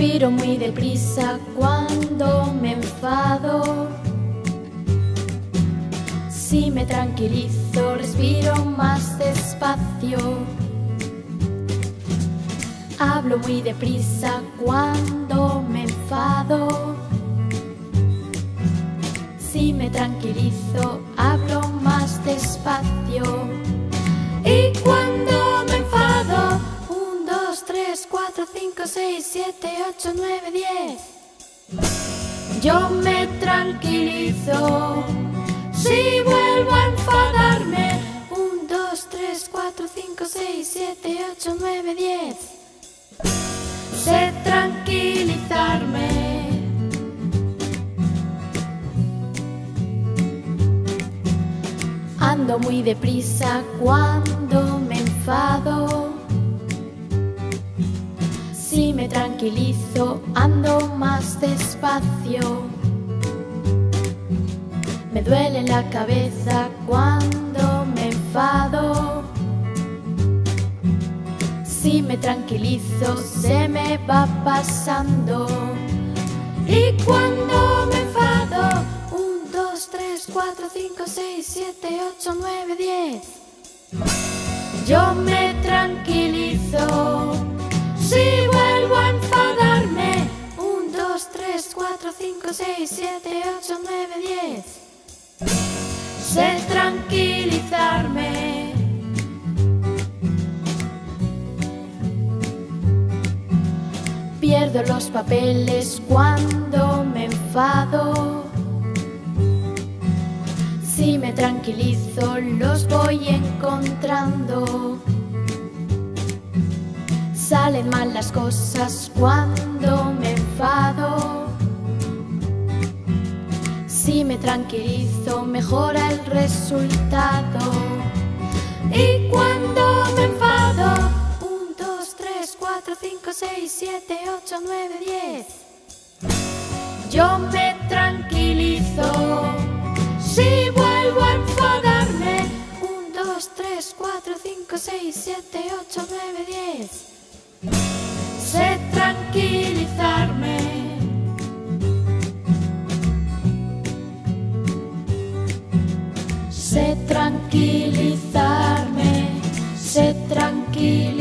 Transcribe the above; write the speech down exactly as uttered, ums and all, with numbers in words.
Respiro muy deprisa cuando me enfado. Si me tranquilizo, respiro más despacio. Hablo muy deprisa cuando me enfado. Si me tranquilizo, hablo más despacio. Y cuando me enfado, un, dos, tres, cuatro, cinco, seis, siete, ocho, nueve, diez. Yo me tranquilizo. Si vuelvo a enfadarme, un, dos, tres, cuatro, cinco, seis, siete, ocho, nueve, diez. Sé tranquilizarme. Ando muy deprisa cuando me enfado. Si me tranquilizo, ando más despacio. Me duele la cabeza cuando me enfado. Si me tranquilizo, se me va pasando. Y cuando me enfado, un, dos, tres, cuatro, cinco, seis, siete, ocho, nueve, diez. Yo me tranquilizo. Si vuelvo a enfadarme, un, dos, tres, cuatro, cinco, seis, siete, ocho, nueve, diez. Sé tranquilizarme. Pierdo los papeles cuando me enfado. Si me tranquilizo, los voy encontrando. Salen mal las cosas cuando me enfado. Si me tranquilizo, mejora el resultado. Y cuando me enfado, un, dos, tres, cuatro, cinco, seis, siete, ocho, nueve, diez. Yo me tranquilizo. Si vuelvo a enfadarme, un, dos, tres, cuatro, cinco, seis, siete, ocho, nueve, diez. Sé tranquilizarme. Sé tranquilizarme. Sé tranquilizarme.